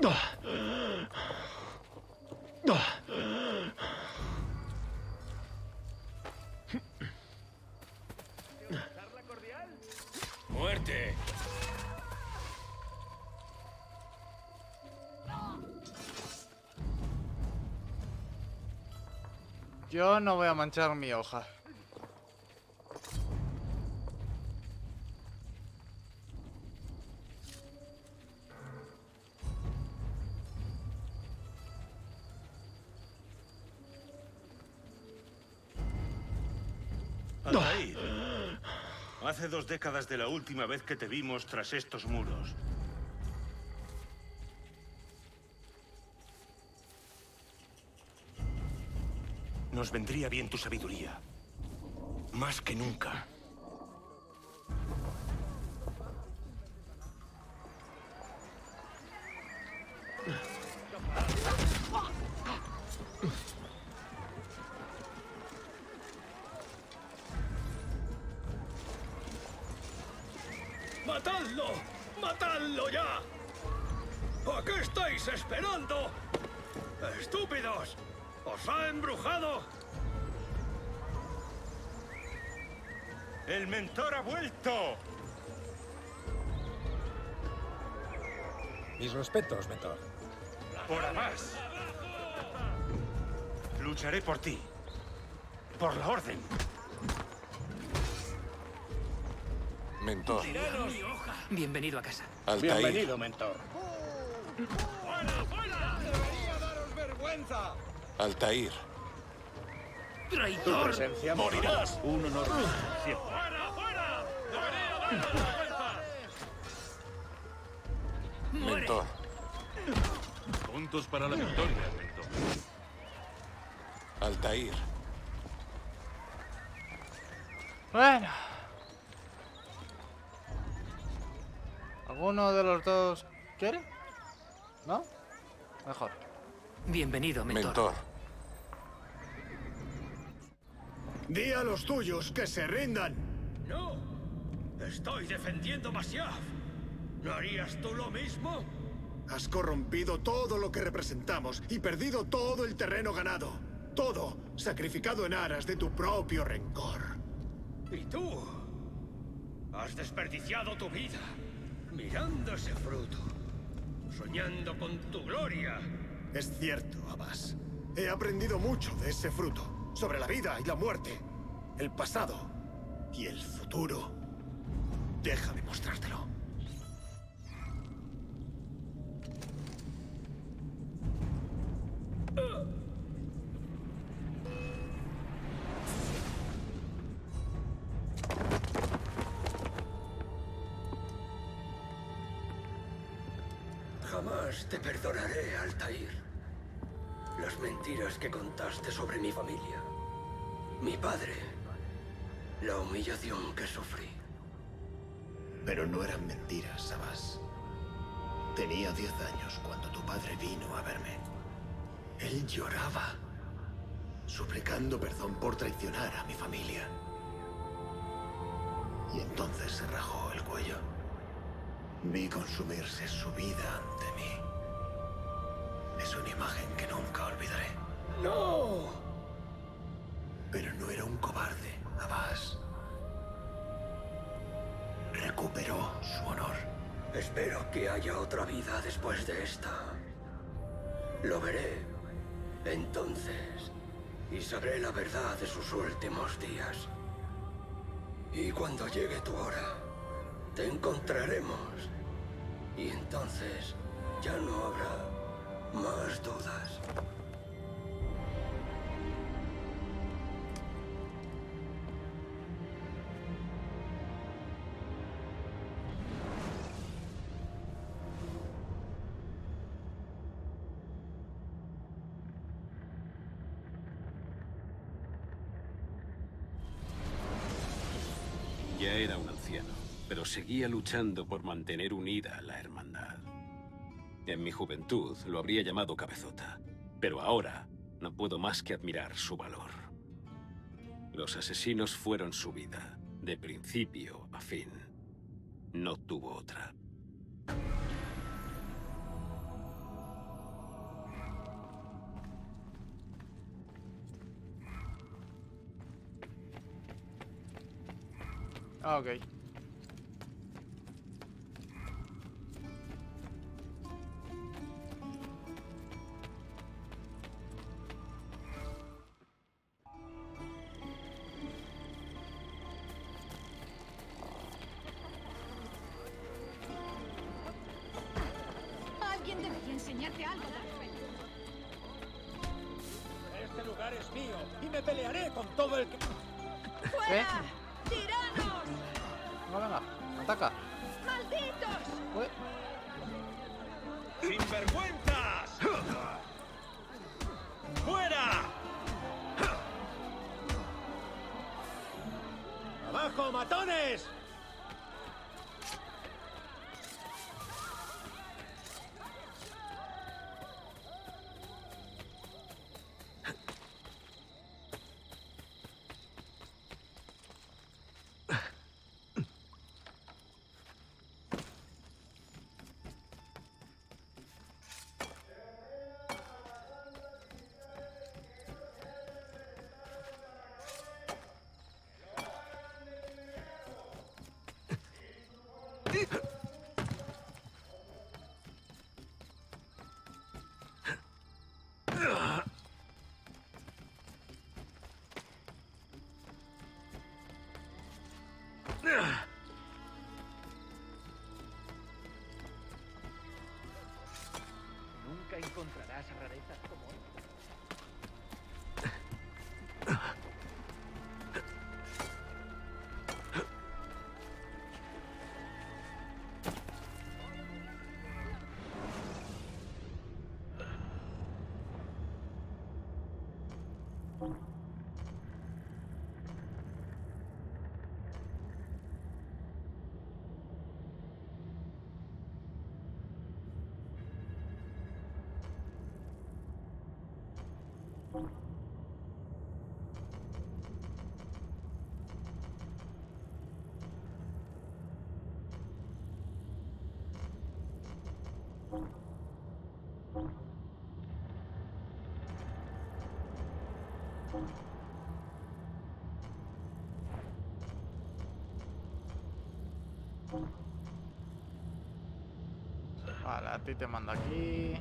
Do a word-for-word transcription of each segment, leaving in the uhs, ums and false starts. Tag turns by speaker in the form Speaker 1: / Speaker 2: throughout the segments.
Speaker 1: ¡Muerte!
Speaker 2: Yo no voy a manchar mi hoja.
Speaker 3: Altair, hace dos décadas de la última vez que te vimos tras estos muros. Nos vendría bien tu sabiduría. Más que nunca.
Speaker 1: ¡Matadlo! ¡Matadlo ya! ¿A qué estáis esperando? ¡Estúpidos! ¡Os ha embrujado!
Speaker 3: ¡El mentor ha vuelto!
Speaker 4: Mis respetos, mentor.
Speaker 3: Por Abás. Lucharé por ti. Por la orden.
Speaker 5: Mentor.
Speaker 6: Bienvenido a casa.
Speaker 5: Altair.
Speaker 4: Bienvenido, mentor.
Speaker 1: ¡Fuera, fuera!
Speaker 4: ¡Debería daros vergüenza!
Speaker 5: Altair.
Speaker 4: Tu
Speaker 6: ¡Traidor!
Speaker 4: presencia
Speaker 1: ¡Morirás!
Speaker 4: Un honor.
Speaker 1: ¡Fuera, fuera! ¡Debería daros vergüenza!
Speaker 6: ¡Muere!
Speaker 5: Mentor.
Speaker 1: Puntos para la victoria, mentor.
Speaker 5: Altair.
Speaker 2: Bueno. ¿Alguno de los dos quiere? ¿No? Mejor.
Speaker 6: Bienvenido, mentor.
Speaker 5: Mentor.
Speaker 4: Di a los tuyos que se rindan.
Speaker 1: ¡No! ¡Estoy defendiendo Masyaf! ¿No harías tú lo mismo?
Speaker 4: Has corrompido todo lo que representamos y perdido todo el terreno ganado. Todo sacrificado en aras de tu propio rencor.
Speaker 1: ¿Y tú? Has desperdiciado tu vida mirando ese fruto, soñando con tu gloria.
Speaker 4: Es cierto, Abás. He aprendido mucho de ese fruto. Sobre la vida y la muerte. El pasado y el futuro. Déjame mostrártelo.
Speaker 1: Jamás te perdonaré, Altair. Las mentiras que contaste sobre mi familia. Mi padre. La humillación que sufrí.
Speaker 4: Pero no eran mentiras, Abás. Tenía diez años cuando tu padre vino a verme. Él lloraba, suplicando perdón por traicionar a mi familia. Y entonces se rajó el cuello. Vi consumirse su vida ante mí. Es una imagen que nunca olvidaré.
Speaker 1: ¡No!
Speaker 4: Pero no era un cobarde, Abás. Recuperó su honor.
Speaker 1: Espero que haya otra vida después de esta. Lo veré. Entonces. Y sabré la verdad de sus últimos días. Y cuando llegue tu hora, te encontraremos. Y entonces ya no habrá más dudas.
Speaker 7: Ya era un anciano, pero seguía luchando por mantener unida la hermandad. En mi juventud lo habría llamado cabezota, pero ahora no puedo más que admirar su valor. Los asesinos fueron su vida, de principio a fin. No tuvo otra.
Speaker 2: Ok.
Speaker 8: Alguien debería enseñarte algo de respeto.
Speaker 9: Este lugar es mío y me pelearé con todo el que...
Speaker 8: ¡Fuera! ¡Tiranos!
Speaker 2: No, venga, ataca.
Speaker 8: ¡Malditos!
Speaker 2: Ué.
Speaker 3: ¡Sinvergüenzas! ¡Fuera!
Speaker 9: ¡Abajo, matones!
Speaker 6: Nunca encontrarás rarezas como esta.
Speaker 2: Vale, a ti te mando aquí.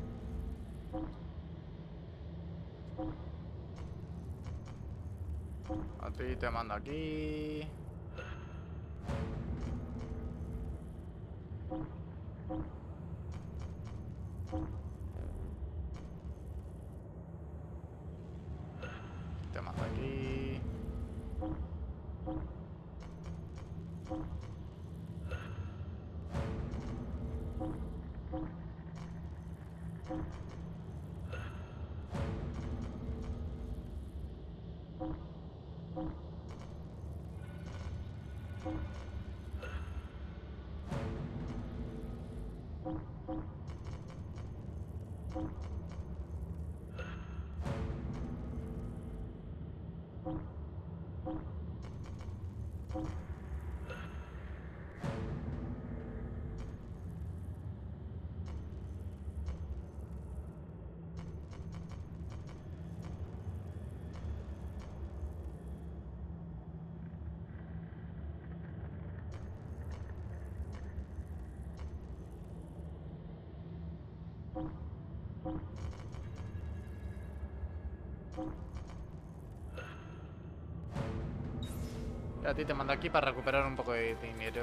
Speaker 2: A ti te mando aquí. Te mando aquí. Y a ti te mando aquí para recuperar un poco de dinero.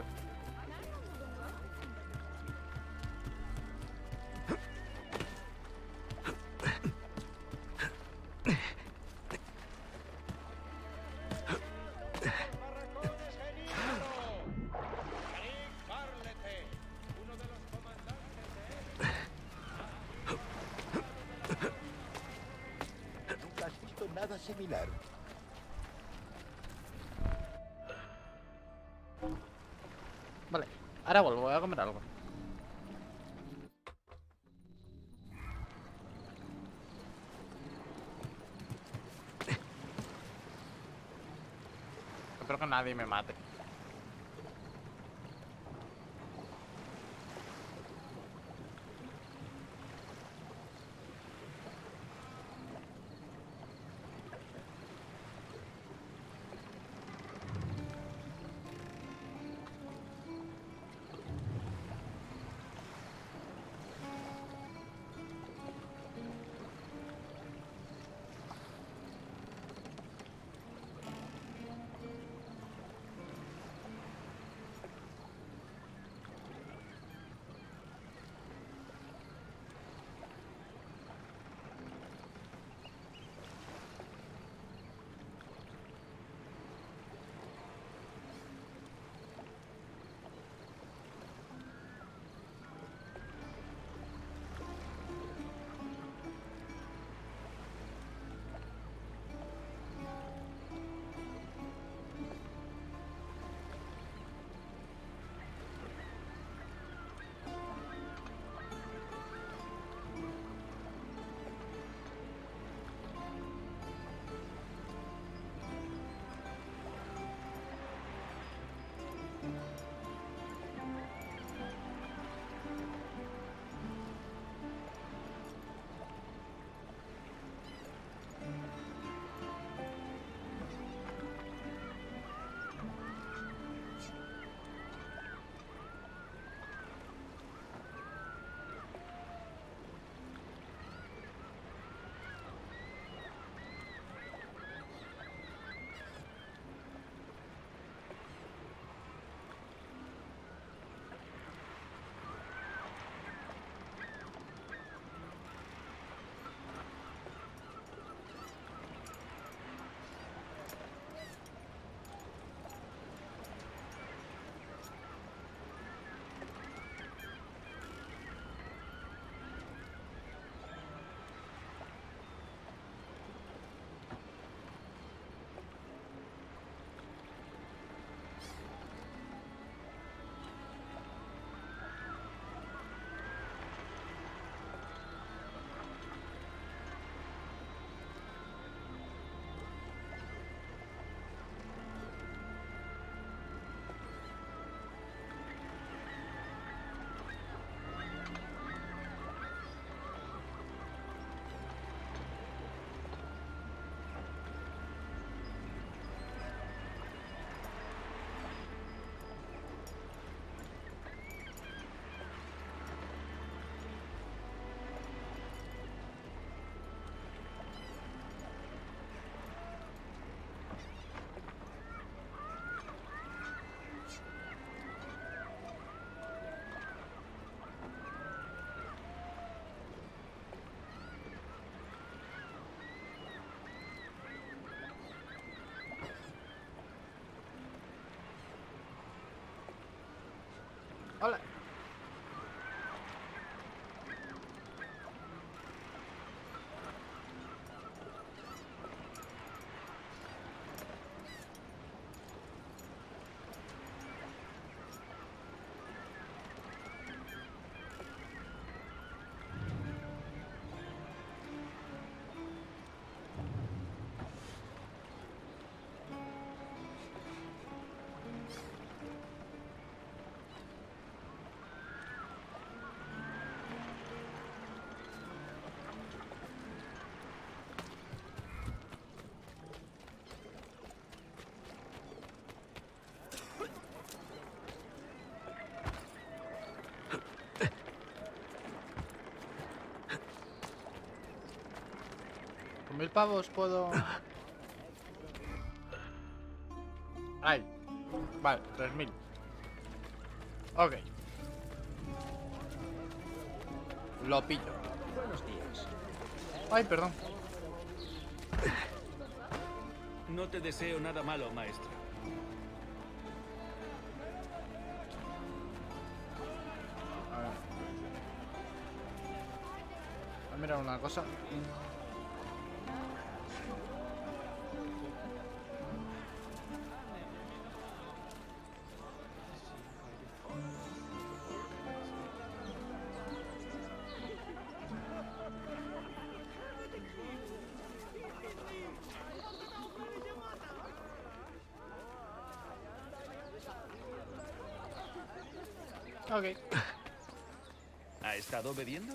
Speaker 10: Nunca has visto nada similar.
Speaker 2: Vale, ahora vuelvo, voy a comer algo. Espero que nadie me mate. Mil pavos puedo... Ay. Vale, tres mil. Ok. Lo pillo.
Speaker 6: Buenos días.
Speaker 2: Ay, perdón.
Speaker 11: No te deseo nada malo, maestro.
Speaker 2: A ver. Voy a mirar una cosa. Ok.
Speaker 11: ¿Ha estado bebiendo?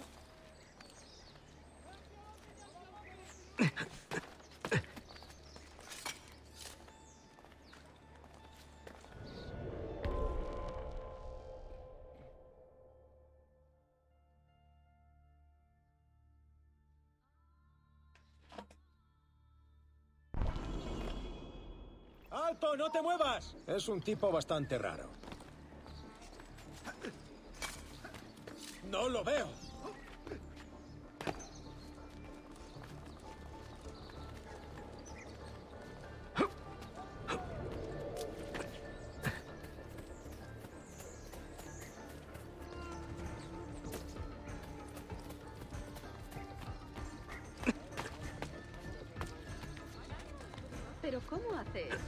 Speaker 9: ¡Alto! ¡No te muevas! Es un tipo bastante raro. ¡No lo veo!
Speaker 8: ¿Pero cómo hace eso?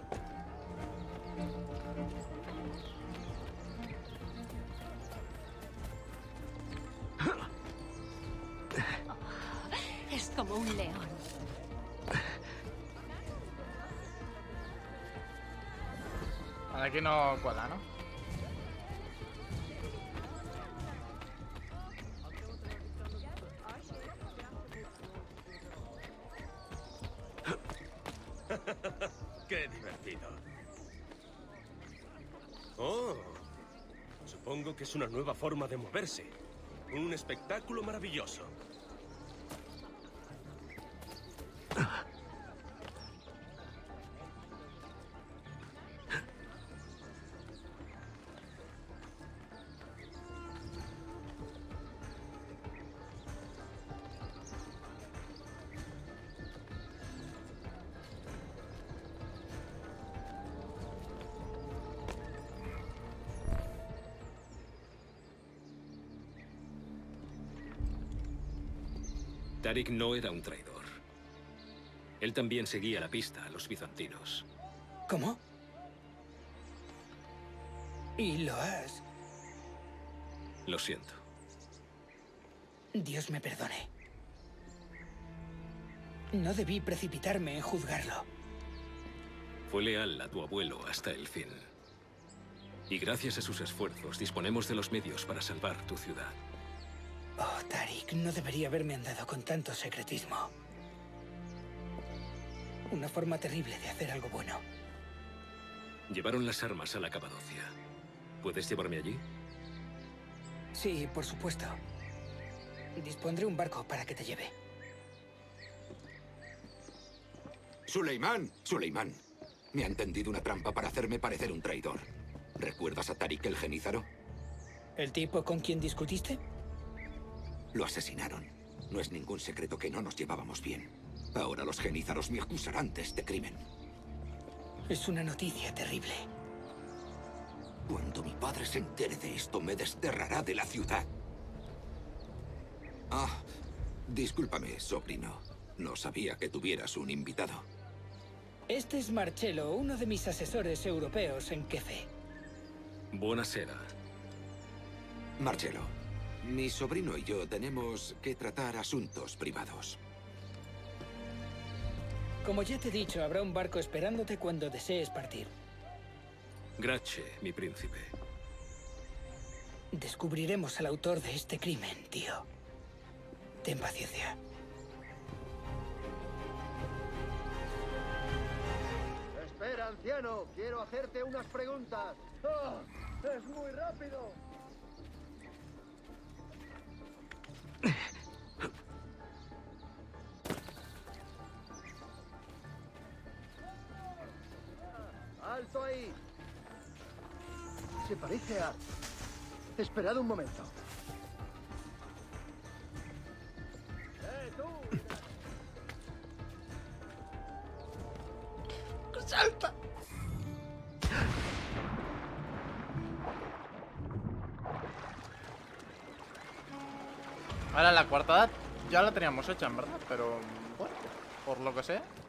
Speaker 12: Es como un león.
Speaker 2: Aquí no cuela, ¿no?
Speaker 13: ¡Qué divertido! Oh, supongo que es una nueva forma de moverse. Un espectáculo maravilloso.
Speaker 7: Tarik no era un traidor. Él también seguía la pista a los bizantinos.
Speaker 14: ¿Cómo? ¿Y lo has...?
Speaker 7: Lo siento.
Speaker 14: Dios me perdone. No debí precipitarme en juzgarlo.
Speaker 7: Fue leal a tu abuelo hasta el fin. Y gracias a sus esfuerzos disponemos de los medios para salvar tu ciudad.
Speaker 14: Oh, Tarik, no debería haberme andado con tanto secretismo. Una forma terrible de hacer algo bueno.
Speaker 7: Llevaron las armas a la Capadocia. ¿Puedes llevarme allí?
Speaker 14: Sí, por supuesto. Dispondré un barco para que te lleve.
Speaker 15: Suleimán, Suleimán. Me han tendido una trampa para hacerme parecer un traidor. ¿Recuerdas a Tarik el genízaro?
Speaker 14: ¿El tipo con quien discutiste?
Speaker 15: Lo asesinaron. No es ningún secreto que no nos llevábamos bien. Ahora los genízaros me acusarán de este crimen.
Speaker 14: Es una noticia terrible.
Speaker 15: Cuando mi padre se entere de esto, me desterrará de la ciudad. Ah, discúlpame, sobrino. No sabía que tuvieras un invitado.
Speaker 14: Este es Marcello, uno de mis asesores europeos en Kefe.
Speaker 7: Buonasera.
Speaker 15: Marcello, mi sobrino y yo tenemos que tratar asuntos privados.
Speaker 14: Como ya te he dicho, habrá un barco esperándote cuando desees partir.
Speaker 7: Grazie, mi príncipe.
Speaker 14: Descubriremos al autor de este crimen, tío. Ten paciencia.
Speaker 9: Espera, anciano. Quiero hacerte unas preguntas. ¡Oh! ¡Es muy rápido! parece a... Esperad un momento. ¡Eh, tú!
Speaker 2: ¡Salta! Ahora la coartada ya la teníamos hecha, en verdad, pero bueno, por lo que sé.